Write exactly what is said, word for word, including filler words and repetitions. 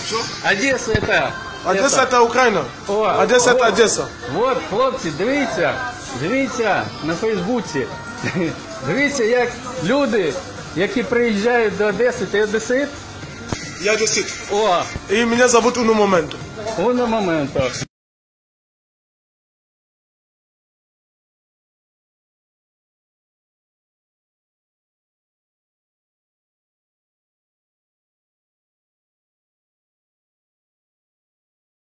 Одесса это... Одесса это Украина. О, Одесса это о. Одесса. От, хлопці, дивіться, дивіться на Фейсбуці. Дивіться, як люди, які приїжджають до Одеси, ти одесит? Я одессит. О, И меня зовут Уну Моменту. уно моменту.